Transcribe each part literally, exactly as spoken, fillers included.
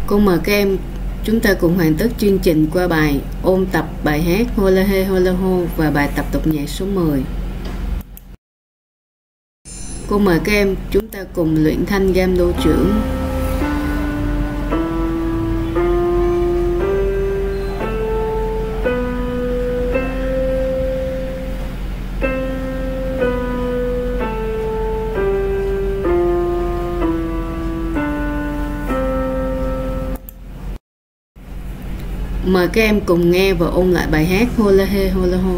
Cô mời các em chúng ta cùng hoàn tất chương trình qua bài ôn tập bài hát Hola He Hola Ho và bài tập tục nhạc số mười. Cô mời các em chúng ta cùng luyện thanh gam đô trưởng. Mời các em cùng nghe và ôn lại bài hát Hola He Hola Ho.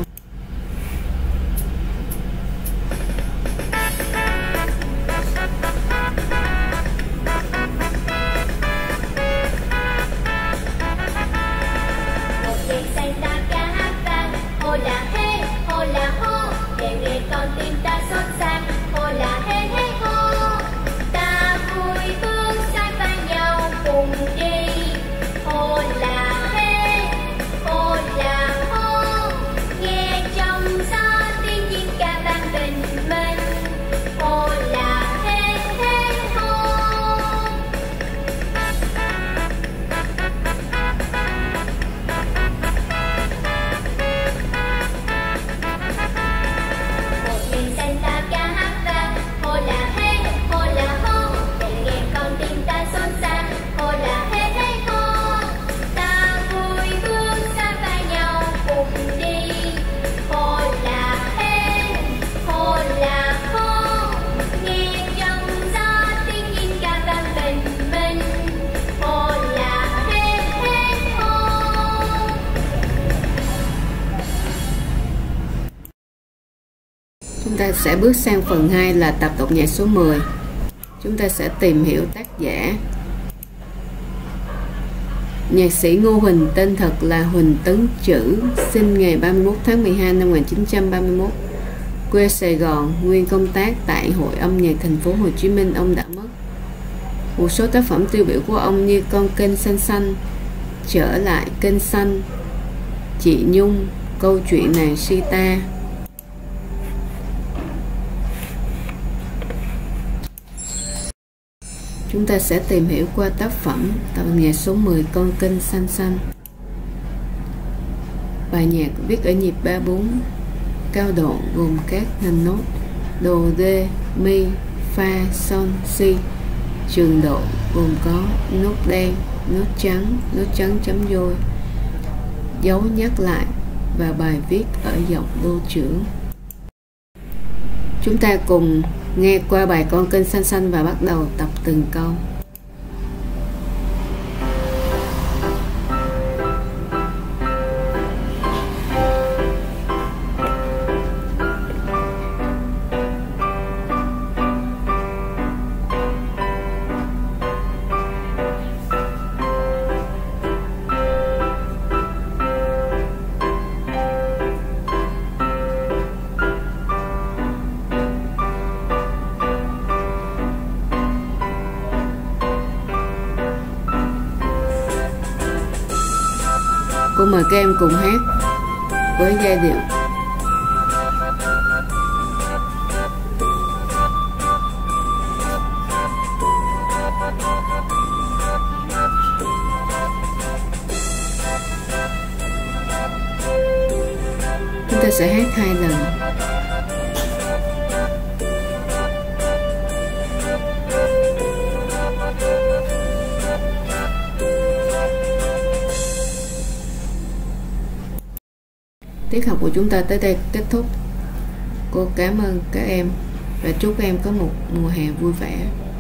Chúng ta sẽ bước sang phần hai là tập tục nhạc số mười. Chúng ta sẽ tìm hiểu tác giả. Nhạc sĩ Ngô Huỳnh, tên thật là Huỳnh Tấn Trữ, sinh ngày ba mươi mốt tháng mười hai năm một nghìn chín trăm ba mươi mốt, quê Sài Gòn, nguyên công tác tại Hội Âm nhạc thành phố Hồ Chí Minh. Ông đã mất. Một số tác phẩm tiêu biểu của ông như Con kênh xanh xanh, Trở lại kênh xanh, Chị Nhung, Câu chuyện nàng Sita. Chúng ta sẽ tìm hiểu qua tác phẩm tập nhạc số mười Con kênh xanh xanh. Bài nhạc viết ở nhịp ba bốn, cao độ gồm các nền nốt đồ, rê, mi, fa, son, si. Trường độ gồm có nốt đen, nốt trắng, nốt trắng chấm vôi, dấu nhắc lại và bài viết ở dọc đô trưởng. Chúng ta cùng nghe qua bài Con kênh xanh xanh và bắt đầu tập từng câu. Cô mời các em cùng hát với giai điệu. Chúng ta sẽ hát hai lần. Tiết học của chúng ta tới đây kết thúc. Cô cảm ơn các em và chúc các em có một mùa hè vui vẻ.